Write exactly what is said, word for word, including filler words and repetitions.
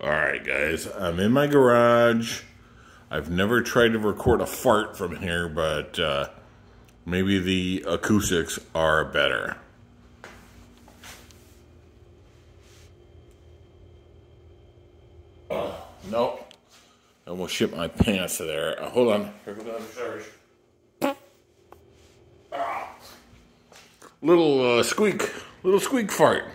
Alright guys, I'm in my garage. I've never tried to record a fart from here, but uh, maybe the acoustics are better. Oh, nope. I almost shit my pants to there. Uh, hold on. Here goes another charge. Ah. Little uh, squeak. Little squeak fart.